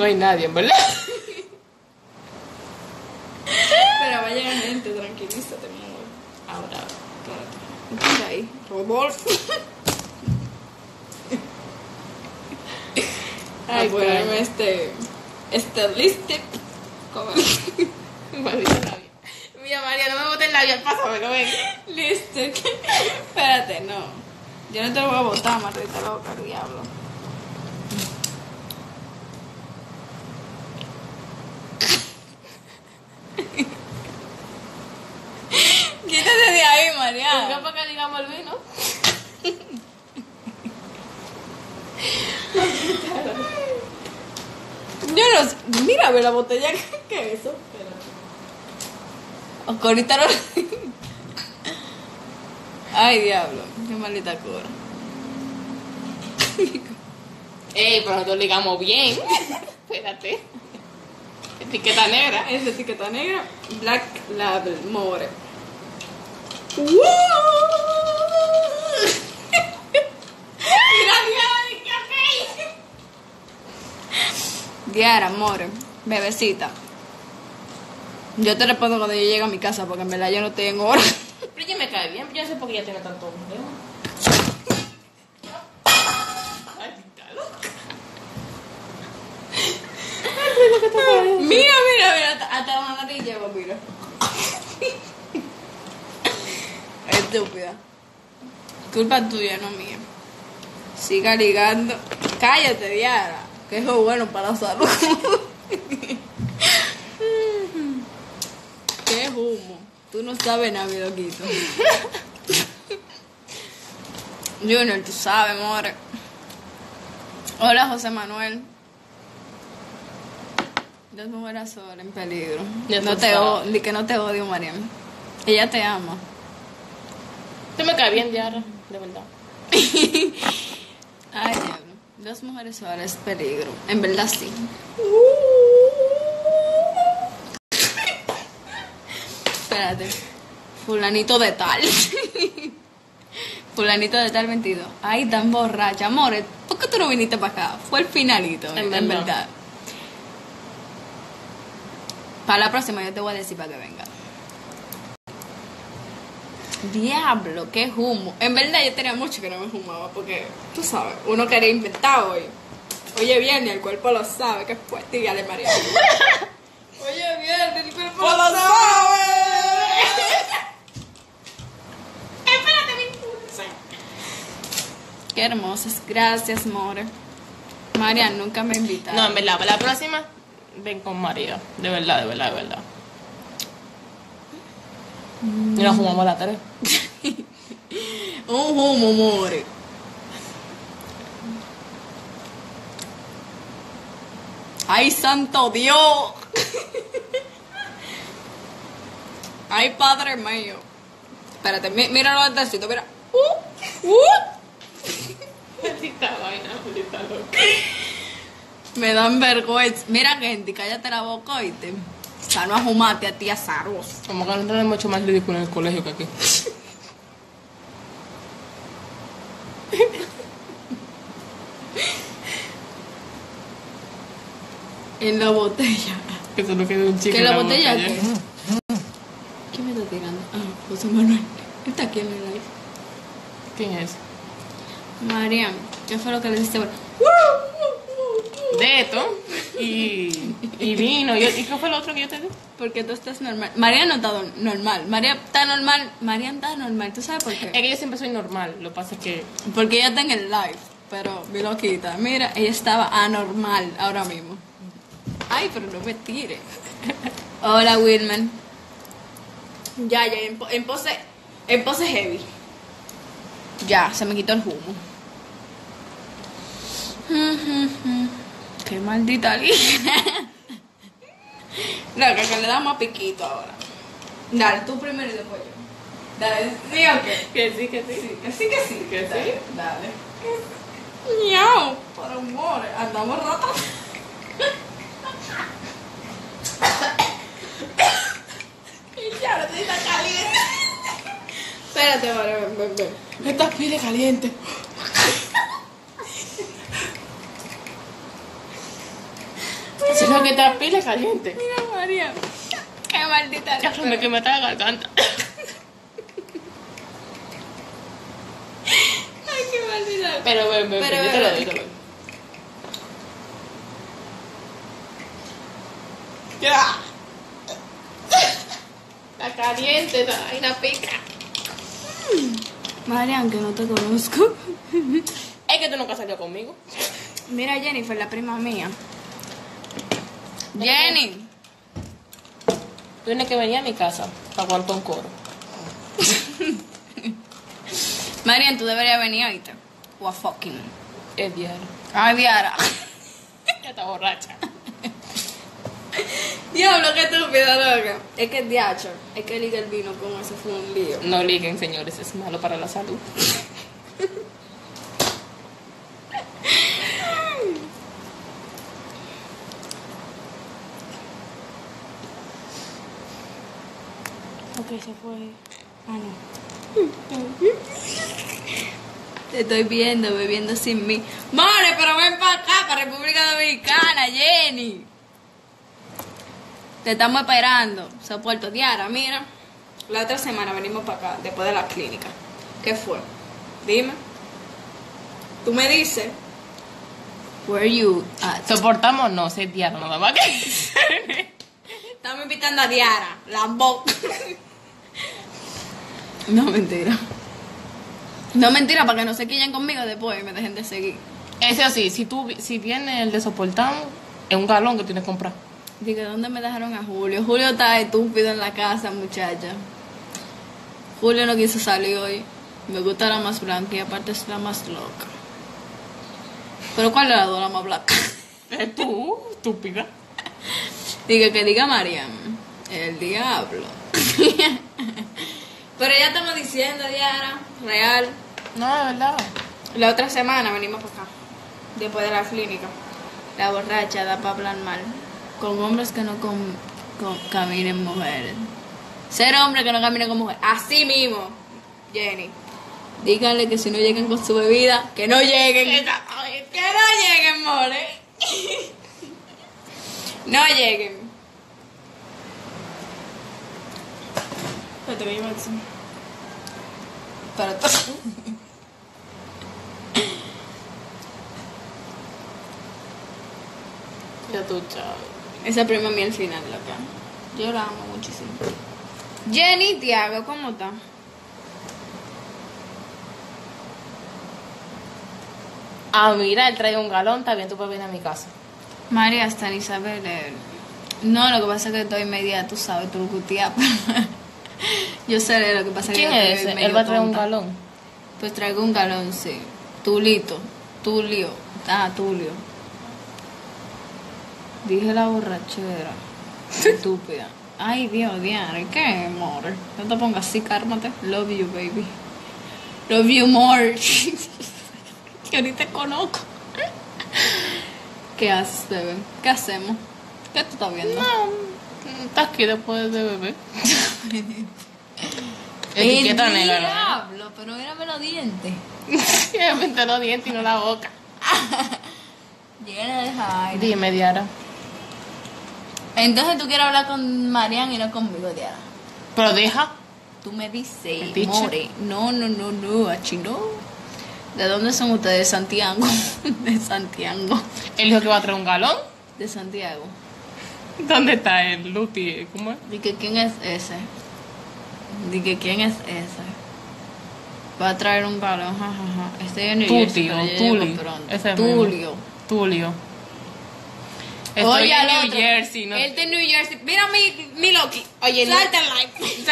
No hay nadie, en verdad. Pero va a llegar gente, tranquilízate, mi amor. Ahora. Espérate. Mira ahí, Rodolfo. Ay, bueno, este lipstick. Maldita labia. Mira, María, no me botes el labio, pásame, no ven. Lipstick. Espérate, no. Yo no te lo voy a botar, maldita loca, el diablo. Quítate de ahí, María. ¿Qué para que digamos el vino? Yo no sé. Mírame la botella. ¿Qué es eso? Ahorita no. Ay, diablo. Qué maldita cura. Ey, pero nosotros ligamos bien. Espérate. Etiqueta negra. Es etiqueta negra. Black Label More. Diara, amor, bebecita. Yo te respondo cuando yo llegue a mi casa porque en verdad yo no tengo hora. Pero ella me cae bien, yo no sé por qué ella tiene tanto problema. Ay, está loca. Mira, hasta la nariz llevo, mira. Estúpida. Culpa tuya, no mía. Siga ligando. Cállate, Diara. Que eso es bueno para la salud. Qué humo. Tú no sabes nada, mi loquito. Junior, tú sabes, more. Hola, José Manuel. Dos mujeres solas en peligro. No te odio, que no te odio, Mariam. Ella te ama. Tú me caes bien, Diara, de verdad. Ay, diablo. Dos mujeres solas, peligro. En verdad, sí. Espérate. Fulanito de tal. Fulanito de tal 22. Ay, tan borracha. Amores, ¿por qué tú no viniste para acá? Fue el finalito, en verdad. Para la próxima yo te voy a decir para que venga. Diablo, qué humo. En verdad yo tenía mucho que no me fumaba porque, tú sabes, uno quería inventar hoy. Oye, viernes, el cuerpo lo sabe, que fue dígale, María. Oye, viernes, el cuerpo lo sabe. Espérate, mi impulso. Qué hermosas, gracias, more. María nunca me invita. No, en verdad, para la próxima, ven con María. De verdad, de verdad, de verdad. Y nos fumamos a la 3. Un humo, more. ¡Ay, santo Dios! ¡Ay, Padre mío! Espérate, míralo antesito, mira. Maldita vaina, maldita loca. Me dan vergüenza. Mira, gente, cállate la boca, oíste. O sea, no ajumate a ti azaros. Como que no tenemos mucho más ridículo en el colegio que aquí. En la botella. Que solo quedó un chico ¿Qué en la botella? boca, ¿Qué? ¿Quién me está tirando? Ah, José Manuel. Está aquí en el live. ¿Quién es? Mariam, ¿qué fue lo que le diste? De esto. Y vino. ¿Y qué fue lo otro que yo te di? Porque tú estás normal. María no está normal. María está normal. María está normal. ¿Tú sabes por Es qué? que yo siempre soy normal. Lo que pasa es que... Porque ella está en el live. Pero mi loquita. Mira, ella estaba anormal ahora mismo. Ay, pero no me tire. Hola, Wilman. Ya, en pose heavy. Ya, se me quitó el humo. Qué maldita línea. No, que le damos a piquito ahora. Dale, tú primero y después yo. Dale, ¿sí o qué? Que sí, que sí. Que sí, que sí. Que Dale, sí. dale. Miau, por amor, andamos ratos. Y ya, no te está caliente. Espérate, vale, ven. Esta pide caliente. Eso que está pila caliente. Mira, María. Qué maldita. Ya se me quema la garganta. Ay, qué maldita. Pero ven, yo te lo digo. Ya. Está caliente, esa vaina pica. Marian, que no te conozco. Es que tú nunca salió conmigo. Mira, Jennifer, la prima mía. Jenny. Tú tienes que venir a mi casa para aguantar un coro. Marian, tú deberías venir ahorita. O a fucking. Es diario. Ay, Viara. Ya está borracha. Diablo, qué estúpida, loca. Es que es diacho. Es que liga el vino con eso fue un lío. No liguen, señores, es malo para la salud. Ok, se fue. Ah, no. Te estoy viendo, bebiendo sin mí. More, pero ven para acá, para República Dominicana, Jenny. Te estamos esperando. Soporto. Diara, mira. La otra semana venimos para acá, después de la clínica. ¿Qué fue? Dime. Tú me dices. Where you at? Soportamos, no, sé diario, nada más que. Estamos invitando a Diara, Lambo. No, mentira. No, mentira, para que no se quillen conmigo después y me dejen de seguir. Eso sí, si viene el de soportamos, es un galón que tienes que comprar. Digo, ¿dónde me dejaron a Julio? Julio está estúpido en la casa, muchacha. Julio no quiso salir hoy. Me gusta la más blanca y aparte es la más loca. ¿Pero cuál de las dos la más blanca? Tú, estúpida. Digo, que diga Mariam. El diablo. Pero ya estamos diciendo, Diara, real. No, de verdad. La otra semana venimos para acá. Después de la clínica. La borracha da para hablar mal. Con hombres que no caminen mujeres. Ser hombre que no camine con mujeres. Así mismo, Jenny. Díganle que si no llegan con su bebida, que no lleguen. Que no lleguen, more. No lleguen. Espérate, que yo me dice. Pero todo. Ya tú, chao. Esa prima mía al final, loca. Yo la amo muchísimo. Jenny, Tiago, ¿cómo está? Ah, mira, él trae un galón, está bien, tú puedes venir a mi casa. María, hasta Isabel. No, lo que pasa es que estoy media, tú sabes, turcutía. Yo sé lo que pasa. ¿Quién que es estoy ese? medio Él va a traer un tonta. galón. Pues traigo un galón, sí. Tulito. Tulio. Ah, Tulio. Dije la borrachera. Estúpida. Ay, Dios, Diana, ¿qué, amor? No te pongas así, cármate. Love you, baby. Love you more. Que ni te conozco. ¿Qué haces, bebé? ¿Qué hacemos? ¿Qué tú estás viendo? No, estás aquí después de beber. El Etiqueta negra, diablo, pero mírame los dientes. ¿no? Me pinté los dientes y no la boca. Llena de aire. Dime, Diara. Entonces tú quieres hablar con Marian y no conmigo, Diana. Pero deja. Tú me dices, ¿El teacher? more. No, achi no. ¿De dónde son ustedes? De Santiago. De Santiago. Él dijo que va a traer un galón. De Santiago. ¿Dónde está el Luti? ¿Cómo es? Dije, ¿quién es ese? Dije, ¿quién es ese? Va a traer un galón, jajaja. Estoy en New Jersey, Tutio, pero yo llego Tuli. pronto. Ese Tulio. Tulio. Estoy Oye, en al New otro. Jersey, ¿no? Él está en New Jersey. Mira mi Loki. Oye, no. Salta el live.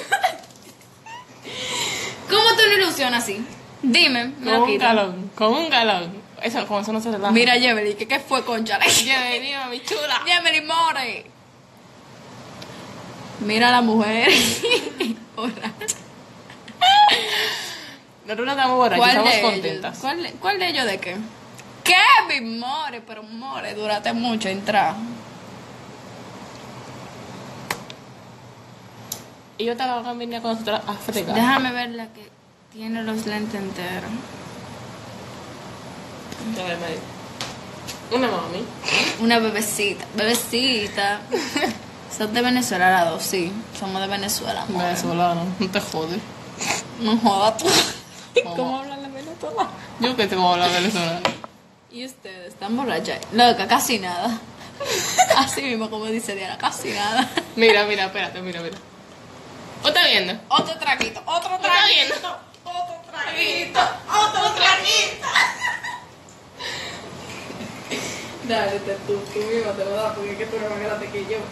¿Cómo tú no ilusionas así? Dime, me Con lo un quito. galón, con un galón. Eso, con eso no se relaja. Mira, Jemely, ¿qué fue, concha? Bienvenida, mi chula. Jemely, more. Mira a la mujer. Borracha. Nosotros no estamos borrachos, ¿Cuál estamos de ellos? contentas. ¿Cuál de ellos de qué? Kevin, more, pero more, duraste mucho entrar. Y yo te la voy a venir con nosotros a fregar. Déjame ver la que tiene los lentes enteros. A ver, me dice. Una mami. Una bebecita. Bebecita. Son de Venezuela las dos, sí. Somos de Venezuela. Amor. Venezolano, no te jodes. No jodas tú. ¿Cómo? ¿Cómo hablan la venezolana? Yo que te voy a hablar venezolano. Y ustedes están borrachas. Loca, casi nada. Así mismo como dice Diana, casi nada. Mira, mira, espérate, mira, mira. ¿O estás viendo? Otro traguito, otro ¿Estás traguito. viendo? Otro traguito, otro traguito. Dale, tú mismo te lo das porque es que tú eres más grande que yo.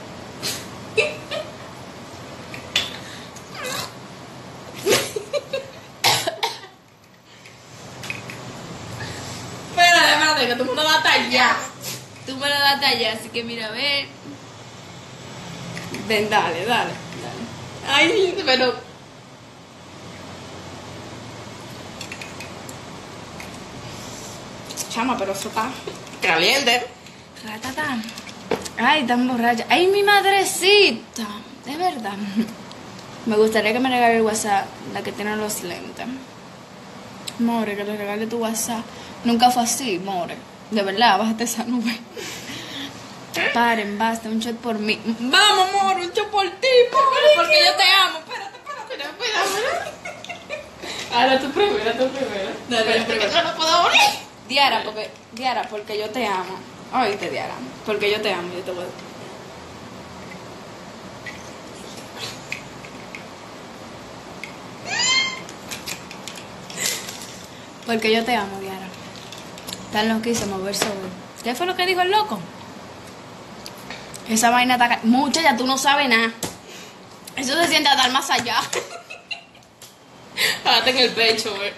Espérate, que tú me lo das allá. Tú me lo das allá, así que mira, a ver. Ven, dale. Ay, pero... Chama, pero eso está... Caliente. Ratatán. Ay, tan borracha. Ay, mi madrecita. De verdad. Me gustaría que me regale el WhatsApp, la que tiene los lentes. More, que le regale tu WhatsApp. Nunca fue así, More. De verdad, bájate esa nube. Paren, basta, un shot por mí. Vamos, More, un shot por ti, More. Porque yo te amo. Espérate. Ahora tú primero. Dale, Espérate, que no lo puedo abrir. Diara, porque yo te amo. Oíste, Diara, porque yo te amo, yo te voy a... Porque yo te amo, Diara. Tan loquísimo verso. ¿Qué fue lo que dijo el loco? Esa vaina está... Muchacha, tú no sabes nada. Eso se siente a dar más allá. Párate en el pecho, güey.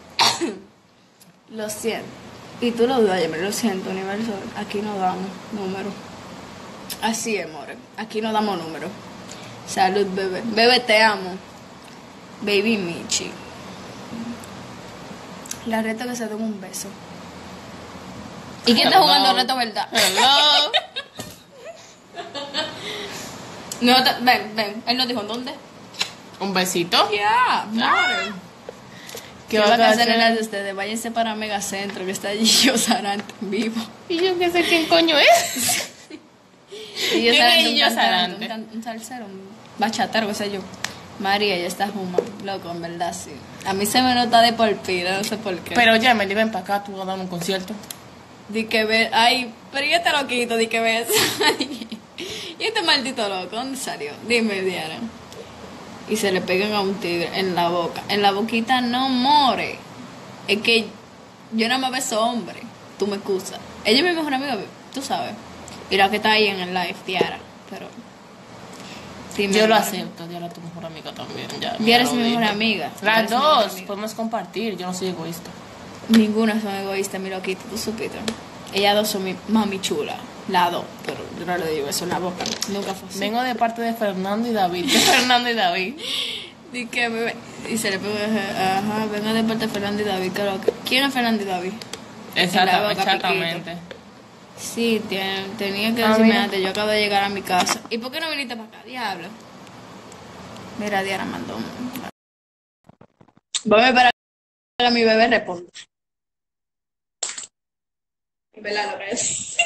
Lo siento. Y tú lo dudas, lo siento, universo. Aquí no damos números. Así es, more. Aquí no damos números. Salud, bebé. Bebé, te amo. Baby Michi. La reto que se den un beso. ¿Y quién está jugando el reto, verdad? Hello. No, ven. Él nos dijo, ¿dónde? Un besito. Ya, more. ¿Qué vacaciones las de ustedes? Váyanse para Megacentro, que está allí yo Sarante en vivo. Y yo qué sé quién coño es. Y yo ¿Quién Sarante, es un Gillo cantante, Sarante? un salsero, un bachatero, qué sé yo. María, ya está Juma, loco, en verdad, sí. A mí se me nota de por pila, no sé por qué. Pero ya, me ven para acá, tú vas a dar un concierto. Di que ves, ay, pero yo te lo quito, di que ves. Y este maldito loco, ¿dónde salió? Dime, Diana. Y se le pegan a un tigre en la boca. En la boquita no more. Es que yo nada más beso hombre. Tú me excusas. Ella es mi mejor amiga, tú sabes. Y la que está ahí en el live, Diara. Pero... dime, Yo lo more. acepto, Diana, tu mejor amiga también. Ya, Diara ya es lo mi mejor dije. amiga. Las Diara es mi mejor dos, amiga. podemos compartir, yo no soy egoísta. Ninguna son egoístas, mi loquito, tú supiste. Ellas dos son mi mami chula. Las dos. Pero yo no le digo eso en la boca. Nunca fue así. Vengo de parte de Fernando y David. De Fernando y David. Di que bebé. Y se le pegó, ajá, vengo de parte de Fernando y David. Claro. ¿Quién es Fernando y David? Exactamente. Sí, tenía que Ah, decirme mira. antes. Yo acabo de llegar a mi casa. ¿Y por qué no viniste para acá, diablo? Mira, Diana mandó. Voy a esperar a que mi bebé responda. ¿Verdad lo que es?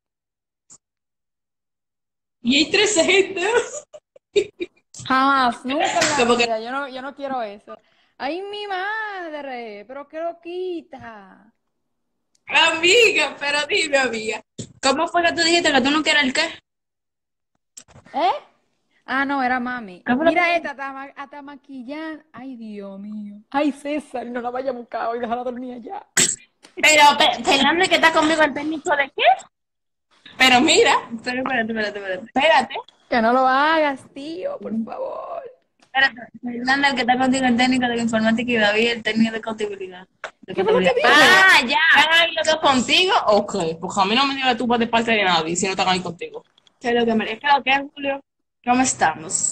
Y hay 13 gente. Jamás, nunca en la Como que- vida. Yo no quiero eso. ¡Ay, mi madre! ¡Pero qué loquita! Amiga, pero dime, amiga. ¿Cómo fue que tú dijiste que tú no quieres el qué? ¿Eh? Ah, no, era mami. ¿Qué fue lo Mira que- esta, hasta maquillar. Ay, Dios mío. Ay, César, no la vaya a buscar hoy, déjala dormir allá. Pero, Fernando, que está conmigo el técnico de qué? Pero mira, Pero espérate. espérate. Que no lo hagas, tío, por favor. Espérate. Fernanda, el que está contigo el técnico de informática y David, el técnico de contabilidad. ¿Qué fue lo que dijo? Ah, ya. ¿Están ahí los dos contigo? Ok, porque a mí no me digas tú de parte de nadie si no están ahí contigo. ¿Qué es lo que María? ¿Qué es lo que es, Julio? ¿Cómo estamos?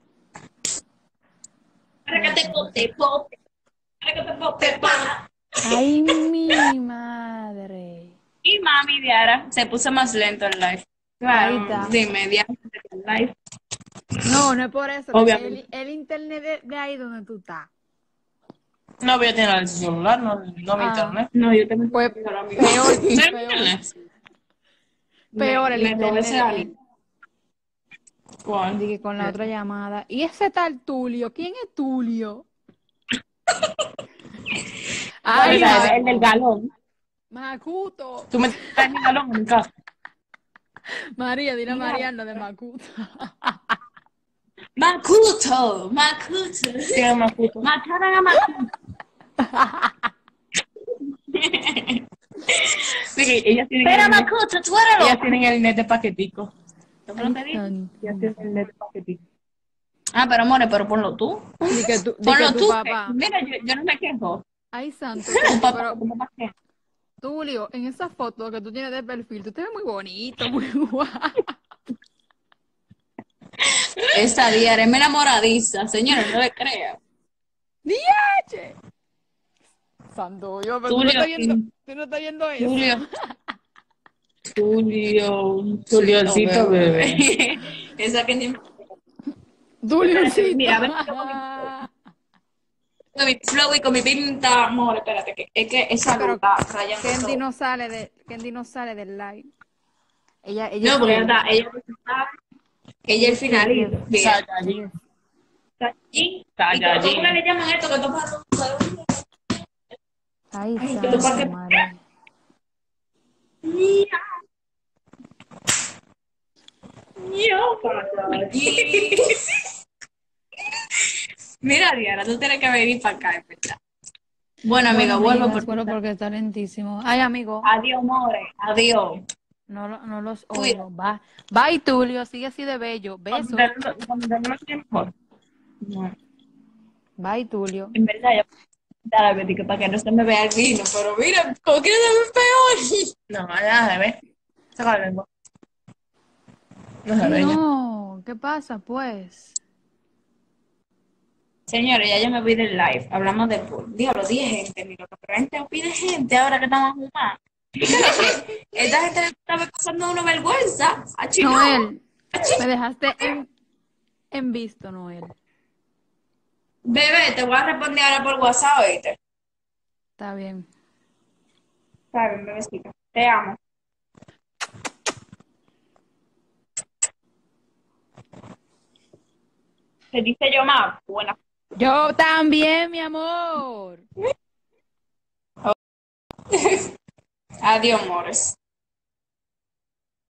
Para que te pote. Para que te pote, pa. Ay, mi madre. Y mami, Diara, se puso más lento el live. Ahí está. Dime, Diara, el live. No, no es por eso. Obviamente. El internet de ahí donde tú estás. No voy a tener el celular, no mi Ah. internet. No, yo tengo Pues ahora mismo. peor, ¿Tienes peor, internet? peor el Me robé ese internet. alien. ¿Cuál? Dije con la otra llamada. ¿Y ese tal Tulio? ¿Quién es Tulio? Ay, Mira, El del galón. Macuto. tú me traes mi galón en mi casa. María, dile a Mira. Mariana de Macuto. Makuto. ¿Quién es más puto? Mataron a Makuto. Sí, que ellas tienen Pero el net, Makuto, tú eres ellas loco. tienen el net de paquetico. ¿Yo no te Ay, dije? santo. Ellas tienen el net de paquetico. Ah, pero more, pero ponlo tú. Di que tu Ponlo tú. papá. Mira, yo no me quejo. Ay, santo, Tu Tulio, papá, pero tu papá qué. Tulio, en esa foto que tú tienes de perfil, tú te ves muy bonito, muy guapo. Esa diaria, es mi enamoradiza. Señores, no le crean. ¡Diache! Santo, yo, pero Tulio, tú no estás viendo eso. Juliocito, bebé. Esa que ni... Tulioncito. Mira, a ver, con mi flow y con mi pinta, amor, espérate, que es que esa Pero luz está rayando Kendi todo. no sale del live. Ella No, porque es ella está, ella es el finalito. Mira, Saiyajin. ¿y Saiyajin. cómo le llaman esto? Que tú pasas Ay, Ay, santo, ¿para qué? madre. Mira, mira, Diana, tú tienes que venir para acá, es verdad. Bueno, amiga, vuelvo amigas, por bueno, tu... porque está lentísimo. Ay, amigo, Adiós, more, adiós. no los Cuida. oigo. Bye, Tulio, sigue así de bello. Besos. Cuando no tiene mejor. No. Bye, Tulio. En verdad, yo la Betty que para que no se me vea el vino, pero mira, ¿cómo que se ve peor? No, nada de ver. Saca la lengua. No se Ay, ve ya. no, ¿qué pasa, pues? Señores, ya yo me voy del live. Hablamos de pool. Diablo, 10 gente, mira, pero gente pide gente ahora que estamos jugando. Esta gente le estaba pasando una vergüenza. Achi, no. Noel, Achi. me dejaste en visto, Noel. Bebé, te voy a responder ahora por WhatsApp, ¿oíste? Está bien. Está bien, bebecita. Te amo. Te dice yo más. Buena. Yo también, mi amor. Adiós, amores.